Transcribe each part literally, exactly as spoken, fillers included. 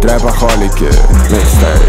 рэпохолики, микстейп.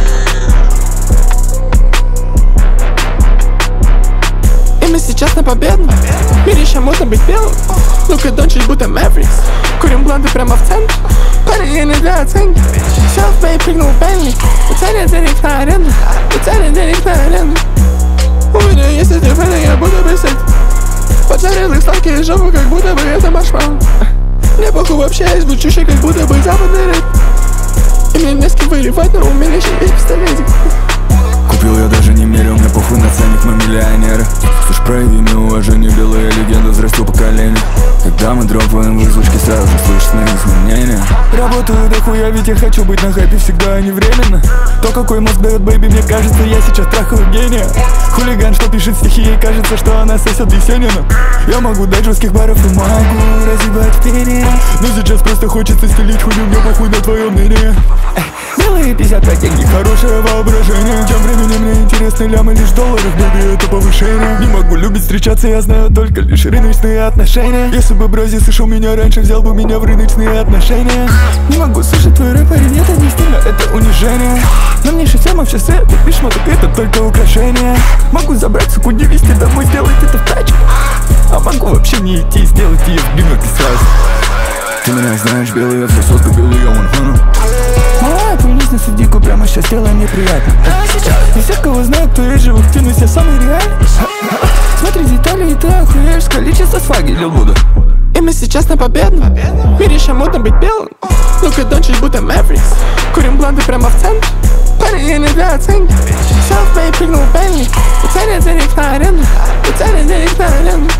И мы сейчас на победу. В мире еще можно быть белым. Лука Дончич будто Мэврикс. Курим бланды прямо в центре. Парень я не для оценки. Селф-мейд прыгнул в Бенли. У царя денег на аренду. У царя денег на аренду. У меня есть эти фэны, я буду писать. Поджаренных сладкие жопы, как будто бы это маршмеллоу. Мне похуй вообще, я звучущий, как будто бы западный рэп. И мне не с кем воевать, но у меня еще есть пистолетик. Купил я даже не мерил, мне похуй на ценник, мы миллионеры. Слышь, прояви мне уважение, белая легенда, взрастил поколение. Когда мы дропаем в озвучке, сразу же слышны изменения. Работаю дохуя, ведь я хочу быть на хайпе всегда, а не временно. То, какой мозг дает бэйби, мне кажется, я сейчас трахаю гения. Хулиган, что пишет стихи, ей кажется, что она сосет Есенина. Я могу дать жестких баров и могу разъебать перья. Но сейчас просто хочется стелить хуйню, мне похуй на твое мнение. Белые пятьдесят пять деньги, хорошее воображение. Тем временем мне интересны лямы лишь долларов, бэби, это повышение. Не могу любить встречаться, я знаю только лишь рыночные отношения. Если бы Брази слышал меня раньше, взял бы меня в рыночные отношения. Не могу слышать твой рэп, парень, это не стильно, это унижение. На мне шестема в часы, ты пишешь, так это только украшение. Могу забрать, суку, не вести домой, сделать это в тачке. А могу вообще не идти, сделать ее в гримерке сразу. Ты меня знаешь, белый, я все сотка, белый, я вон. Малая, пылись на судику, прямо сейчас делай мне приятно. Не всех, кого знаю, кто есть живых, тянусь, я самый реальный. Смотри детали, и ты охуеешь с количества сваги, Лил Буда. И мы сейчас на победу. В мире еще модно быть белым. Лука Дончич будто Мэврикс. Курим бланды прямо в центре. Парень я не для оценки. Селф-мейд прыгнул в Бенли. У царя денег на аренду. У царя денег на аренду.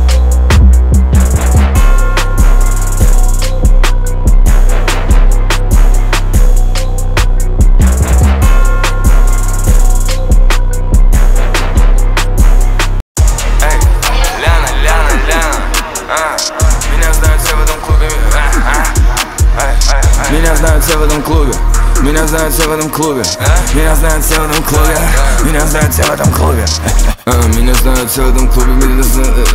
Меня знают все в этом клубе. Меня знают все в этом клубе. Меня знают все в этом клубе. Меня знают все в этом клубе. Меня знают все в этом клубе. Меня знают.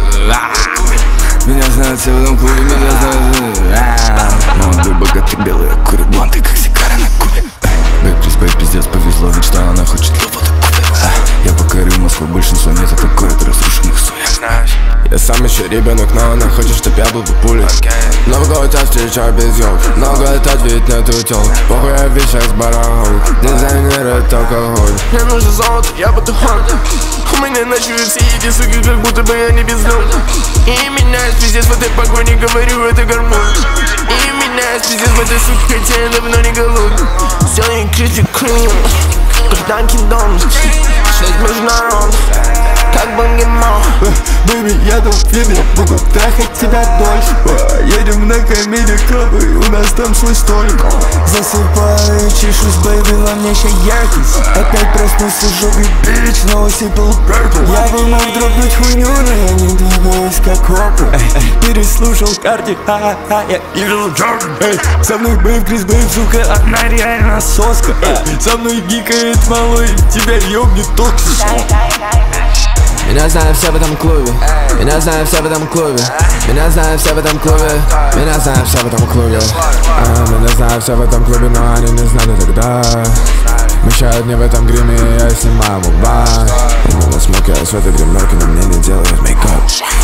Меня знают все в этом клубе. Меня знают. Молодой богатый белый, курит бланты, как сигара на кубе. Бэйб, респект, пиздец, повезло, ведь что она хочет лопату купить. Я покорил Москву, большинство нет, это город разрушенных сует. Я сам еще ребенок, но она хочет, чтоб я был бы пулей. Много год я встречаю без ёлк, много летать ведь нету тёлк. Похуй я в вещах с барахол, дизайнер это алкоголь. Мне нужно золото, я буду хонда. У меня ночуют все эти суки, как будто бы они бездомны. И меня пиздец в этой погоне, говорю, это гормон. И меня пиздец в этой суке, хотя я давно не голодный. Сделай критик крем, как Данкин Донс. Шесть международных, как Бангемон. Бэйби, я тут видел, буду трахать тебя дольше. Едем на комедий клуб, и у нас там свой столик. Засыпаю, чешусь, бэйби, во мне еще яркость. Опять проснулся жопой, бич, снова сипал purple. Я бы мог дропнуть хуйню, но я не двигаюсь как опыт. Переслушал карте, ха-ха-ха, я вижу Джордан. Со мной бэйб, Крис бэйб, сука, она реально соска. Со мной гикает малой, тебя ёбнет токсис. Меня знают все в этом клубе. Меня знают все в этом клубе. Меня знают все в этом клубе. Меня знают все в этом клубе. а, Меня знают все в этом клубе, но они не знали тогда. Мешают мне в этом гриме, я снимаю мукбанг. У меня смог, я с этой гримерки, но мне не делают мейкап.